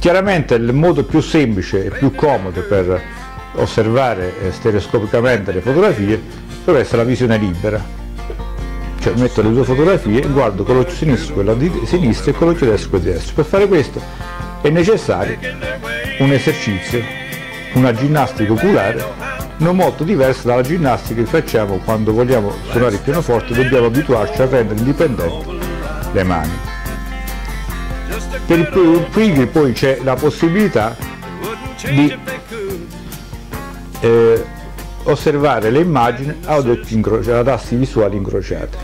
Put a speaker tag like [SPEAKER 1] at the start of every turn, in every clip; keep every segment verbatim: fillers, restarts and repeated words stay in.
[SPEAKER 1] Chiaramente il modo più semplice e più comodo per osservare stereoscopicamente le fotografie deve essere la visione libera, cioè metto le due fotografie e guardo con l'occhio sinistro quella di sinistra e con l'occhio destro quella di destra. Per fare questo è necessario un esercizio, una ginnastica oculare non molto diversa dalla ginnastica che facciamo quando vogliamo suonare il pianoforte, dobbiamo abituarci a rendere indipendenti le mani. Per i pigri poi c'è la possibilità di eh, osservare le immagini ad occhi incrociati, ad assi visuali incrociati.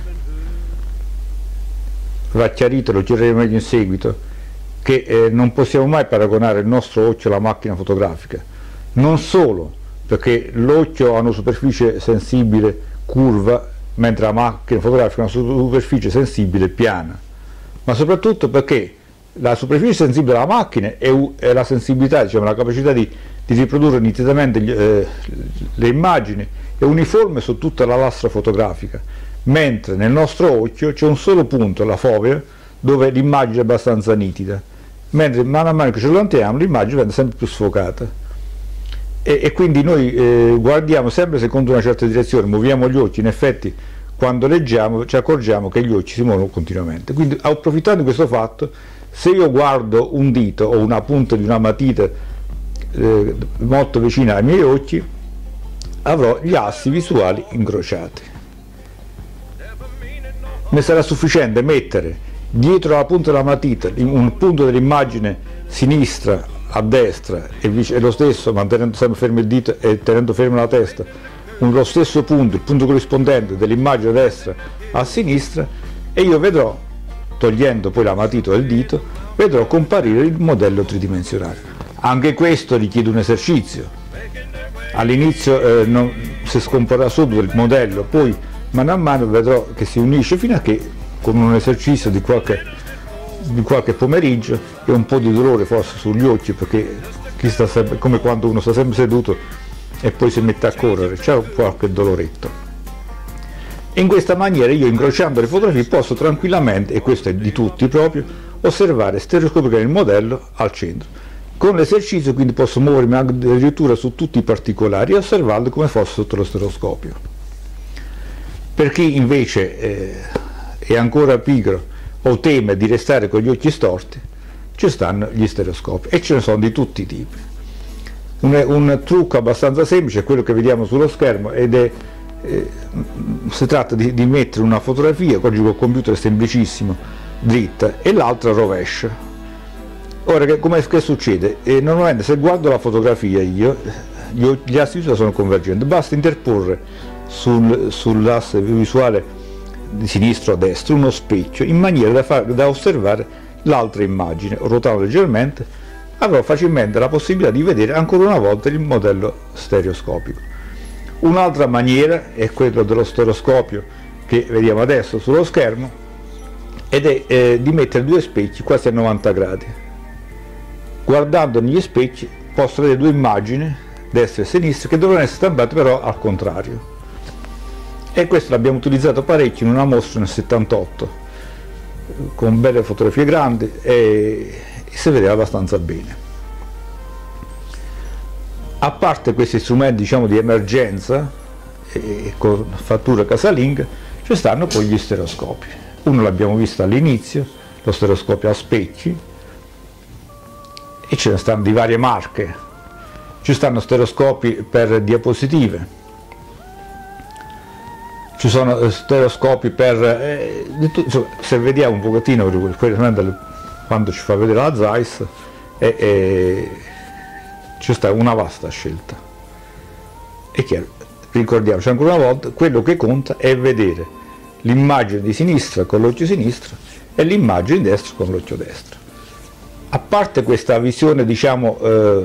[SPEAKER 1] Va chiarito, lo chiariremo meglio in seguito, che eh, non possiamo mai paragonare il nostro occhio alla macchina fotografica, non solo perché l'occhio ha una superficie sensibile curva, mentre la macchina fotografica ha una superficie sensibile piana, ma soprattutto perché la superficie sensibile della macchina è, è la sensibilità, diciamo, la capacità di, di riprodurre nitidamente gli, eh, le immagini è uniforme su tutta la lastra fotografica, mentre nel nostro occhio c'è un solo punto, la fovea, dove l'immagine è abbastanza nitida, mentre man mano che ci allontaniamo l'immagine viene sempre più sfocata. E, e quindi noi eh, guardiamo sempre secondo una certa direzione, muoviamo gli occhi, in effetti quando leggiamo ci accorgiamo che gli occhi si muovono continuamente. Quindi, approfittando di questo fatto, se io guardo un dito o una punta di una matita eh, molto vicina ai miei occhi, avrò gli assi visuali incrociati. Mi sarà sufficiente mettere dietro la punta della matita un punto dell'immagine sinistra a destra e, e lo stesso, mantenendo sempre fermo il dito e tenendo ferma la testa, un, lo stesso punto, il punto corrispondente dell'immagine a destra a sinistra, e io vedrò, togliendo poi la matita del dito, vedrò comparire il modello tridimensionale. Anche questo richiede un esercizio. All'inizio eh, non, si scomporrà subito il modello, poi mano a mano vedrò che si unisce fino a che, con un esercizio di qualche di qualche pomeriggio e un po' di dolore forse sugli occhi, perché chi sta sempre, come quando uno sta sempre seduto e poi si mette a correre, c'è qualche doloretto. E in questa maniera io, incrociando le fotografie, posso tranquillamente, e questo è di tutti proprio, osservare stereoscopicamente il modello al centro. Con l'esercizio quindi posso muovermi addirittura su tutti i particolari e osservarlo come fosse sotto lo stereoscopio. Per chi invece eh, è ancora pigro o teme di restare con gli occhi storti, ci stanno gli stereoscopi, e ce ne sono di tutti i tipi. Un, un trucco abbastanza semplice è quello che vediamo sullo schermo, ed è eh, si tratta di, di mettere una fotografia, oggi col computer è semplicissimo, dritta, e l'altra a rovescio. Ora, che, come che succede? E normalmente se guardo la fotografia io, gli, gli assi visuali sono convergenti, basta interporre sul, sull'asse visuale di sinistro a destra uno specchio in maniera da, far, da osservare l'altra immagine. Ruotando leggermente avrò facilmente la possibilità di vedere ancora una volta il modello stereoscopico. Un'altra maniera è quello dello stereoscopio che vediamo adesso sullo schermo, ed è eh, di mettere due specchi quasi a novanta gradi. Guardando negli specchi posso vedere due immagini, destra e sinistra, che dovranno essere stampate però al contrario. E questo l'abbiamo utilizzato parecchio in una mostra nel settantotto, con belle fotografie grandi, e, e si vedeva abbastanza bene. A parte questi strumenti, diciamo, di emergenza e con fattura casalinga, ci stanno poi gli stereoscopi. Uno l'abbiamo visto all'inizio, lo stereoscopio a specchi, e ce ne stanno di varie marche. Ci stanno stereoscopi per diapositive, ci sono stereoscopi per eh, insomma, se vediamo un pochettino quando ci fa vedere la Zeiss eh, eh, ci sta una vasta scelta. È chiaro, ricordiamoci ancora una volta, quello che conta è vedere l'immagine di sinistra con l'occhio sinistro e l'immagine di destra con l'occhio destro. A parte questa visione, diciamo, eh,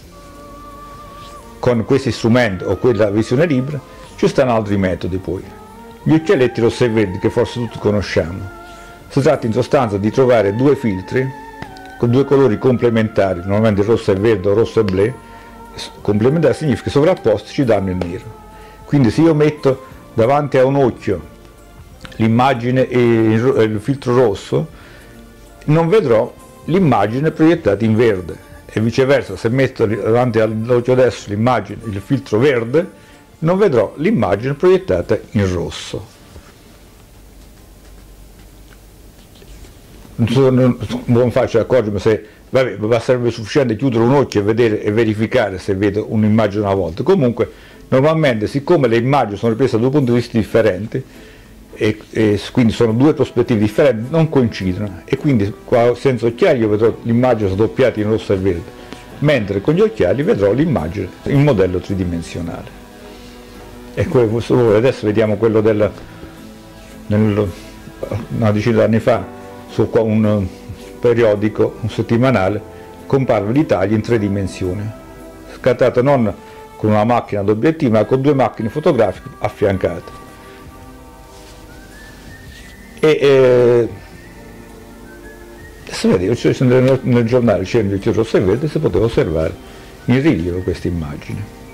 [SPEAKER 1] con questi strumenti o quella visione libera, ci stanno altri metodi poi. Gli occhialetti rossi e verdi, che forse tutti conosciamo. Si tratta in sostanza di trovare due filtri con due colori complementari, normalmente rosso e verde o rosso e blu. Complementari significa che sovrapposti ci danno il nero. Quindi se io metto davanti a un occhio l'immagine e il filtro rosso, non vedrò l'immagine proiettata in verde, e viceversa, se metto davanti all'occhio destro l'immagine, il filtro verde, non vedrò l'immagine proiettata in rosso. Non, non faccio accorgermi se, vabbè, sarebbe sufficiente chiudere un occhio e vedere e verificare se vedo un'immagine una volta. Comunque, normalmente, siccome le immagini sono riprese da due punti di vista differenti, e, e quindi sono due prospettive differenti, non coincidono, e quindi qua, senza occhiali io vedrò l'immagine sdoppiata in rosso e verde, mentre con gli occhiali vedrò l'immagine in modello tridimensionale. E quello, adesso vediamo quello del, nel, una decina di anni fa, su un periodico, un settimanale, comparve l'Italia in tre dimensioni, scattato non con una macchina d'obiettivo, ma con due macchine fotografiche affiancate. E eh, adesso vedi, nel, nel giornale c'era il rosso e verde, si poteva osservare in rilievo questa immagine.